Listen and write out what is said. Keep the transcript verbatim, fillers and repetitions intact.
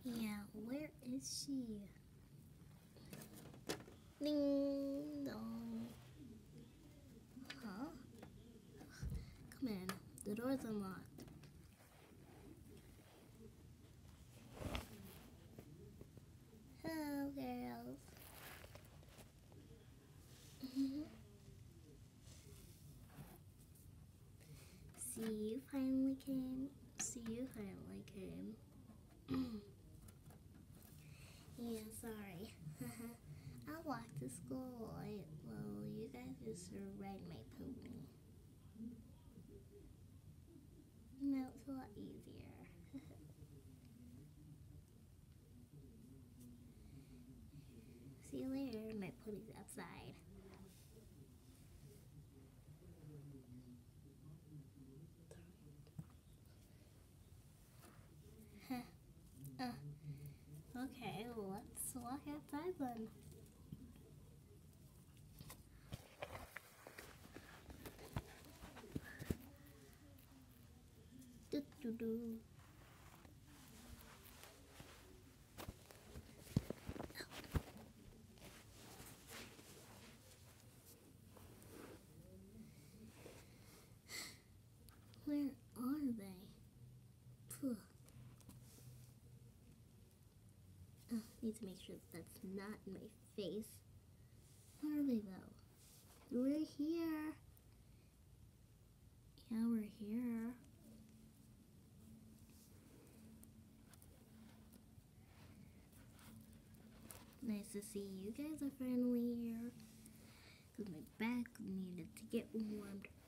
Yeah, where is she? Ding dong. Huh? Come in. The door's unlocked. Hello, girls. See, you finally came. See, you finally came. Yeah, sorry. I walked to school. I, well, you guys just ride my pony. No, it's a lot easier. See you later. My pony's outside. uh, okay, well, let's walk outside then. Do do do. Where are they? Phew. Oh, need to make sure that that's not in my face. Where are they though? We're here. Yeah, we're here. Nice to see you guys are finally here. Because my back needed to get warmed